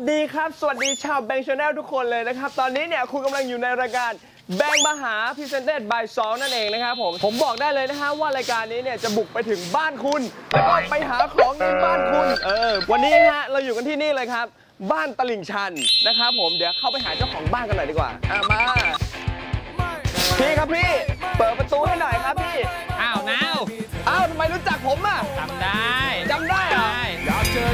ดีครับสวัสดีชาวแบงค์ชาแนลทุกคนเลยนะครับตอนนี้เนี่ยคุณกำลังอยู่ในรายการแบงค์มหา Presented by 2นั่นเองนะครับผมบอกได้เลยนะฮะว่ารายการนี้เนี่ยจะบุกไปถึงบ้านคุณแล้วก็ไปหาของในบ้านคุณวันนี้ฮะเราอยู่กันที่นี่เลยครับบ้านตลิ่งชันนะครับผมเดี๋ยวเข้าไปหาเจ้าของบ้านกันหน่อยดีกว่ามาพี่ครับพี่เปิดประตูให้หน่อยครับพี่อ้าวนาวทำไมรู้จักผมอ่ะจำได้เหรออยากเจอ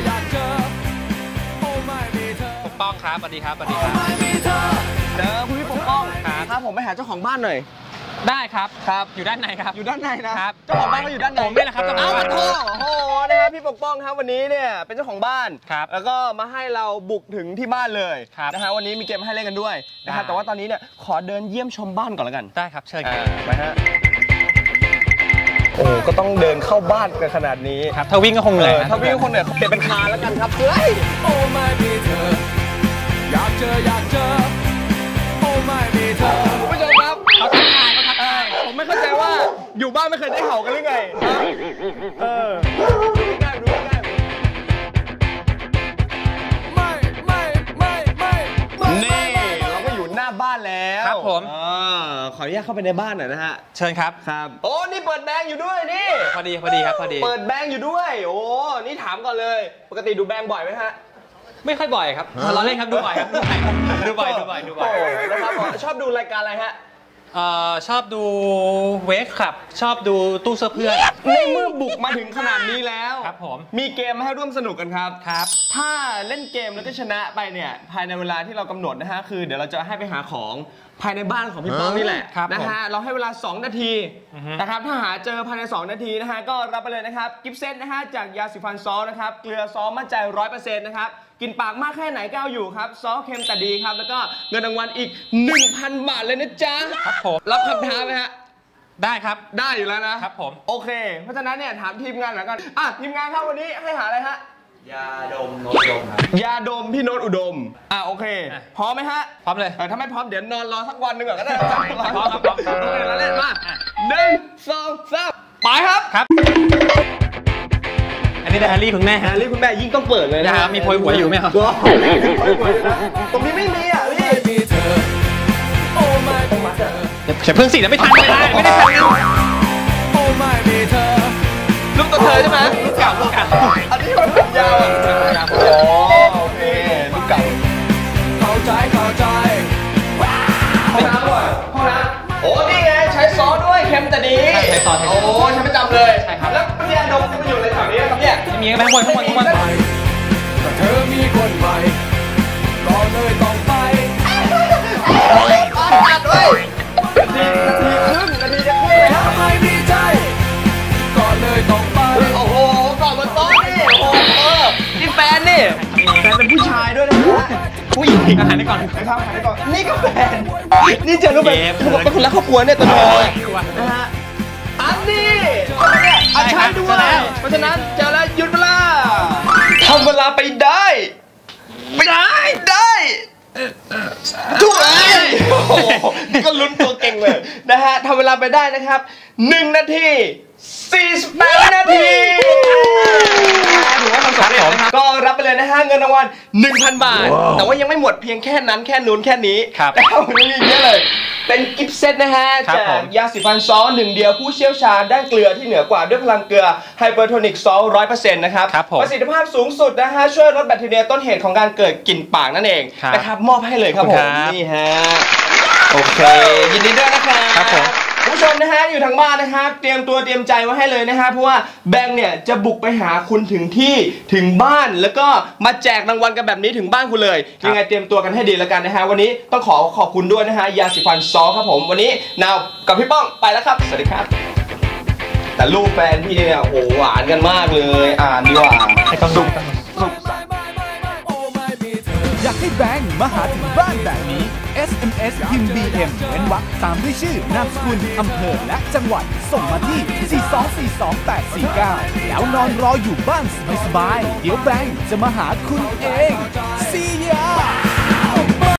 ปกป้องครับสวัสดีครับเจอคุณพี่ปกป้องครับผมไปหาเจ้าของบ้านหน่อยได้ครับอยู่ด้านในครับอยู่ด้านในนะครับเจ้าของบ้านก็อยู่ด้านในผมนี่แหละครับโอ้โหนะครับพี่ปกป้องครับวันนี้เนี่ยเป็นเจ้าของบ้านแล้วก็มาให้เราบุกถึงที่บ้านเลยนะฮะวันนี้มีเกมให้เล่นกันด้วยนะครับแต่ว่าตอนนี้เนี่ยขอเดินเยี่ยมชมบ้านก่อนแล้วกันได้ครับเชิญไปฮะโอ้ก็ต้องเดินเข้าบ้านกันขนาดนี้ครับถ้าวิ่งก็คงเหนื่อยถ้าวิ่งก็คงเหนื่อยเปลี่ยนเป็นคาแล้วกันครับเฮ้ยโอ้ไม่มีเธออยากเจอโอ้ไม่มีเธอคุณผู้ชมครับเขาทักทายผมไม่เข้าใจว่าอยู่บ้านไม่เคยได้เห่ากันหรือไงดูง่ายนี่เราก็อยู่หน้าบ้านแล้วครับผมขออนุญาตเข้าไปในบ้านหน่อยนะฮะเชิญครับโอ้นี่เปิดแบงค์อยู่ด้วยนี่พอดีครับเปิดแบงค์อยู่ด้วยโอ้นี่ถามก่อนเลยปกติดูแบงค์บ่อยไหมฮะไม่ค่อยบ่อยครับเราเล่นครับดูบ่อยนะครับชอบดูรายการอะไรฮะชอบดูเวกครับชอบดูตู้เสื้อเพื่อนในเมื่อบุกมาถึงขนาดนี้แล้วครับผมมีเกมให้ร่วมสนุกกันครับถ้าเล่นเกมแล้วก็ชนะไปเนี่ยภายในเวลาที่เรากำหนดนะฮะคือเดี๋ยวเราจะให้ไปหาของภายในบ้านของพี่ป้องนี่แหละนะฮะเราให้เวลา2นาทีนะครับถ้าหาเจอภายใน2นาทีนะฮะก็รับไปเลยนะครับกิฟต์เซตนะฮะจากยาสีฟันซอสนะครับเกลือซอสมั่นใจ 100% นะครับกินปากมากแค่ไหนก็เอาอยู่ครับซอสเค็มแต่ดีครับแล้วก็เงินรางวัลอีก 1,000 บาทเลยนะจ๊ะครับผมรับคำท้าไหมฮะได้ครับได้อยู่แล้วนะครับผมโอเคเพราะฉะนั้นเนี่ยถามทีมงานหน่อยกันทีมงานครับวันนี้ให้หาอะไรฮะยาดมโน้ตอุดมครับยาดมพี่โน้ตอุดมโอเคพร้อมไหมฮะพร้อมเลยถ้าไม่พร้อมเดี๋ยวนอนรอสักวันหนึ่งก่อนก็ได้พร้อมแล้วเล่นมา1 2 3ไปครับอันนี้แฮร์รี่คุณแม่ยิ่งต้องเปิดเลยนะครับมีโพยหัวอยู่ไหมครับตรงนี้ไม่มีพี่ฉันเพิ่งสิแล้วไม่ทันไม่ได้ทันลูกตัวเธอใช่ไหมลูกเก่าอันนี้มันยาวโอเคลูกเก่าเข้าใจห้องน้ำด้วยโอ้นี่ไงใช้ซอสด้วยเค็มแต่ดีใช้ซอสโอ้ใช้ประจำเลยแล้วพี่อดมจะมาอยู่ในแถวนี้ครับเนี่ยมีแบงค์บนทั้งหมดเธอมีคนใหม่ก็เลยต้องไปตัดด้วยนาทีจะครึ่งแล้วไม่มีใจก็เลยต้องไปโอ้โหก่อนบนโต๊ะนี่โอ้โหนี่แฟนเป็นผู้ชายด้วยนะผู้หญิงหันไปก่อนนี่ก็แฟนนี่เจอรูปแบบเป็นคนรักครอบครัวเนี่ยตัวน้อยนะฮะอันนี้ใช่ด้วยเพราะฉะนั้นเจอแล้วหยุดเวลาทำเวลาไปได้ถูกเลยนี่ก็ลุ้นตัวเก่งเลยนะฮะทำเวลาไปได้นะครับ1 นาที 48 นาทีถือว่าทำสำเร็จนะครับก็รับไปเลยนะฮะเงินรางวัล 1,000 บาทแต่ว่ายังไม่หมดเพียงแค่นั้นแค่นู้นแค่นี้นะครับมันมีเยอะเลยเป็นกิฟต์เซตนะฮะจากยาสีฟันซอส1 เดียวผู้เชี่ยวชาญด้านเกลือที่เหนือกว่าด้วยพลังเกลือไฮเปอร์โทนิกซอส 100% นะครับประสิทธิภาพสูงสุดนะฮะช่วยลดแบคทีเรียต้นเหตุของการเกิดกลิ่นปากนั่นเองนะครับมอบให้เลยครับผมนี่ฮะโอเคยินดีด้วยนะครับคุณผู้ชมนะฮะอยู่ทางบ้านนะครับเตรียมตัวเตรียมใจไว้ให้เลยนะฮะเพราะว่าแบงค์เนี่ยจะบุกไปหาคุณถึงที่ถึงบ้านแล้วก็มาแจกรางวัลกันแบบนี้ถึงบ้านคุณเลยยังไงเตรียมตัวกันให้ดีแล้วกันนะฮะวันนี้ต้องขอบคุณด้วยนะฮะยาสีฟันซอครับผมวันนี้นาวกับพี่ป้องไปแล้วครับสวัสดีครับแต่รูปแฟนพี่เนี่ยโอ้หวานกันมากเลยดีกว่าให้ต้องสุขอยากให้แบงค์มาหาถึงบ้านแบบนี้ SMS พิมพ์ BM เว้นวรรคตามด้วยชื่อนามสกุลอำเภอและจังหวัดส่งมาที่4242849แล้วนอนรออยู่บ้านสบายๆเดี๋ยวแบงค์จะมาหาคุณเอง See ya